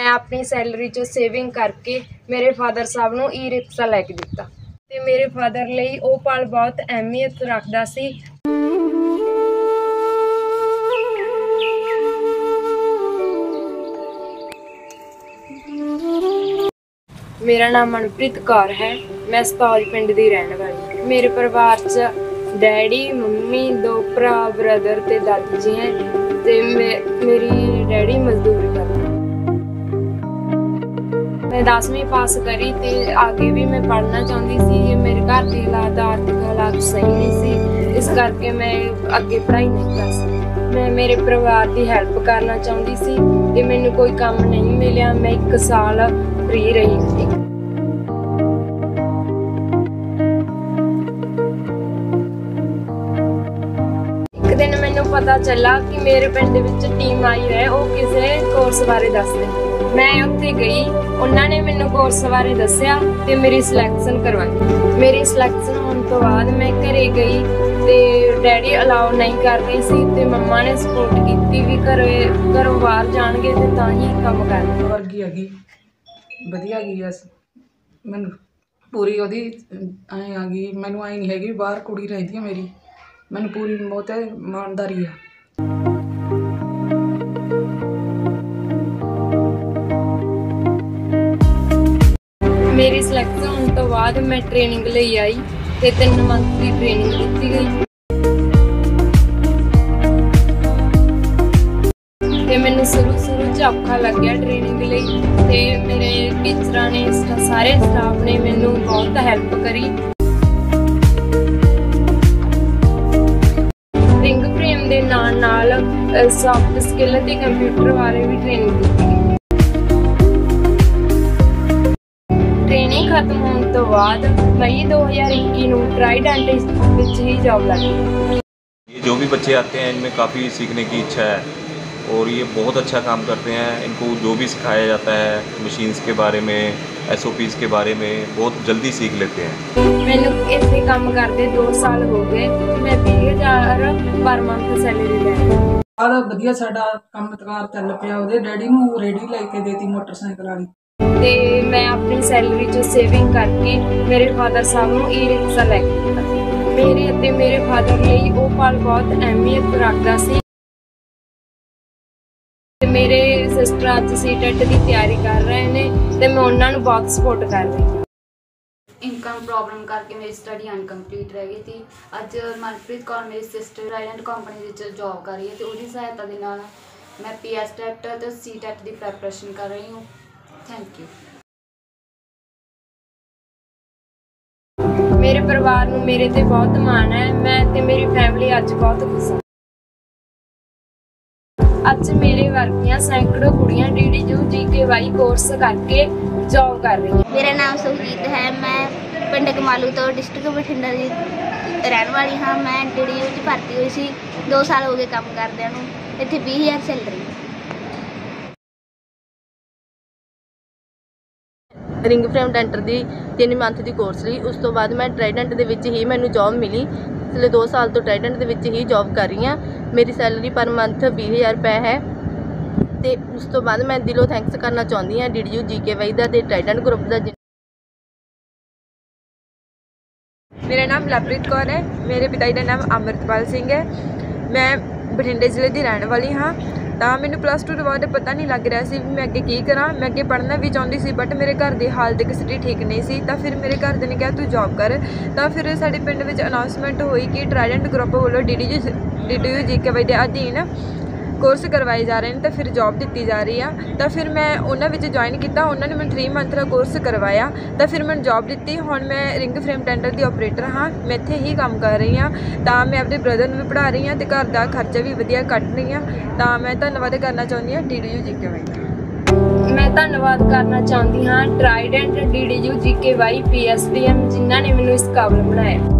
अपनी सैलरी चों सेविंग करके मेरे फादर साहब नूं ई रिक्शा लैके दिता ते मेरे फादर लई ओह पल बहुत अहमियत रखदा सी। मेरा नाम मनप्रीत कौर है, मैं सतौज पिंड दी रहने वाली। मेरे परिवार च डैडी मम्मी दो भरा ब्रदर ते दादी जी हैं ते मेरी डैडी मजदूरी करते। मैं 10वीं पास करी ते आगे भी मैं पढ़ना चाहती सी। मेरे घर के हालात आर्थिक हालात सही नहीं सी, इस करके मैं अगे पढ़ाई नहीं कर सकती। मैं मेरे परिवार की हैल्प करना चाहती सी ते मैनूं कोई काम नहीं मिलिया। मैं 1 साल फ्री रही थी। एक दिन मैनूं पता चला कि मेरे पिंड विच टीम आई है, वो किसी कोर्स बारे दसदे। मैं उत्थे गई, उन्होंने मैनूं कोर्स बारे दस्सिया ते मेरी सिलैक्शन करवाई। मेरी सिलैक्शन होने तो बाद मैं घरे गई ते डैडी अलाउ नहीं कर रही सी ते मम्मा ने सपोर्ट की भी घरों बाहर जाणगे ते तां ही काम करना। वर्गी हैगी ਵਧੀਆ ਗਈ ਐ, ਮੈਨੂੰ ਪੂਰੀ ਉਹਦੀ ਐਂ ਆ ਗਈ। ਮੈਨੂੰ ਐਂ ਨਹੀਂ ਹੈਗੀ ਬਾਹਰ ਕੁੜੀ ਰਹਿੰਦੀ ਆ ਮੇਰੀ, ਮੈਨੂੰ ਪੂਰੀ ਬਹੁਤ ਇਮਾਨਦਾਰੀ ਆ। मेरी सिलेक्शन होने तो बाद मैं ट्रेनिंग ਲਈ आई ਤੇ 3 ਮੰਥ ਦੀ ट्रेनिंग ਦਿੱਤੀ गई ਤੇ ਮੈਨੂੰ शुरू च औखा लग गया ट्रेनिंग ਲਈ ਤੇ ਮੇਰੇ ਟੀਚਰਾਂ ਨੇ ਸਾਰੇ ਸਟਾਫ ਨੇ ਮੈਨੂੰ ਬਹੁਤ ਹੈਲਪ ਕਰੀ। ਰਿੰਗ ਫਰੇਮ ਦੇ ਨਾਲ ਸੌਫਟ ਸਕਿੱਲ ਤੇ ਕੰਪਿਊਟਰ ਬਾਰੇ ਵੀ ट्रेनिंग ਦਿੱਤੀ। ट्रेनिंग खत्म होने तो बाद मई 2021 में ट्राइडेंट विच ही जॉब लगी। जो भी बच्चे आते हैं इनमें काफ़ी सीखने की इच्छा है और ये बहुत अच्छा काम करते हैं। इनको जो भी सिखाया जाता है मशीन्स के बारे में, SOPs के बारे में, बहुत जल्दी सीख लेते हैं। मैंने इसे काम करते 2 साल हो गए। मैं 20,000 पर मंथ सैलरी लै ਵਧੀਆ ਸਾਡਾ ਕੰਮਕਾਰ ਚੱਲ ਪਿਆ। ਉਹਦੇ ਡੈਡੀ ਨੂੰ ਰੇਹੜੀ ਲੈ ਕੇ ਦੇਤੀ ਮੋਟਰਸਾਈਕਲ ਵਾਲੀ ਤੇ ਮੈਂ ਆਪਣੀ ਸੈਲਰੀ ਚੋਂ ਸੇਵਿੰਗ ਕਰਕੇ ਮੇਰੇ ਫਾਦਰ ਸਾਹਿਬ ਨੂੰ ई रिक्शा ਲੈ ਕੇ ਦਿੱਤਾ। ਮੇਰੇ ਅਤੇ ਮੇਰੇ ਫਾਦਰ ਲਈ ਉਹ ਪਲ ਬਹੁਤ ਅਹਿਮੀਅਤ ਰੱਖਦਾ ਸੀ। ਮੇਰੇ ਸਿਸਟਰ ਅੱਜ CTET ਦੀ ਤਿਆਰੀ ਕਰ ਰਹੇ ਨੇ ਤੇ ਮੈਂ ਉਹਨਾਂ ਨੂੰ ਬਹੁਤ ਸਪੋਰਟ ਕਰ ਰਹੀ ਹਾਂ। इनकम प्रॉब्लम करके मेरी स्टडी अनकंप्लीट रह गई थी। अज मनप्रीत कौर मेरी सिस्टर ट्राइडेंट कंपनी जॉब कर रही है तो उसकी सहायता के नाल मैं PS TET तो CTET की प्रैपरेशन कर रही हूँ। Thank you. मेरे परिवार नूं मेरे ते बहुत माण है। मैं ते मेरी फैमिली अज बहुत खुश है। अज मेरे वर्गियां सैकड़ों कुड़ियां DDU GKY कोर्स करके जॉब कर रही हैं। मेरा नाम सुखजीत है। मैं पिंड कमालू तो डिस्ट्रिक्ट बठिंडा की रहने वाली हाँ। मैं DDU भर्ती हुई सी। 2 साल हो गए काम करदे नूं। इत्थे 20,000 सैलरी। रिंग फ्रेम डेंटर की 3 मंथ की कोर्स ली। उस तो बाद मैं ट्राइडेंट दे विच ही मैनू जॉब मिली। पिछले 2 साल तो ट्राइडेंट दे विच ही जॉब कर रही हाँ। मेरी सैलरी पर मंथ 20,000 रुपये है। तो उस तो बाद मैं दिलों थैंक्स करना चाहती हाँ DDU GKY का ते ट्राइडेंट ग्रुप का। मेरा नाम लवप्रीत कौर है। मेरे पिता जी का नाम अमृतपाल सिंह है। मैं बठिंडे जिले की रहने वाली हाँ। तो मैंने +2 तो बाद पता नहीं लग रहा सी मैं अगे की करा। मैं अगे पढ़ना भी चाहती सी बट मेरे घर की हालत स्थिति ठीक नहीं सी। तो फिर मेरे घर ने कहा तू जॉब कर। तो फिर साडे पिंड विच अनाउंसमेंट हुई कि ट्राइडेंट ग्रुप वालों DDU GKY के अधीन कोर्स करवाए जा रहे हैं। तो फिर जॉब दी जा रही है। तो फिर मैं उन्होंने ज्वाइन किया। उन्होंने मैं 3 मंथ का कोर्स करवाया। तो फिर मैंने जॉब दी। हुण मैं रिंग फ्रेम टेंडर की ऑपरेटर हाँ। मैं इत्थे ही काम कर रही हाँ। तो मैं अपने ब्रदर भी पढ़ा रही हाँ तो घर का खर्चा भी वधिया कट रही हाँ। तो मैं धन्यवाद करना चाहती हाँ DDU GKY का। मैं धन्यवाद करना चाहती हाँ ट्राइडेंट DDU GKY PSDM जिन्होंने मैनूं इस काबिल बनाया।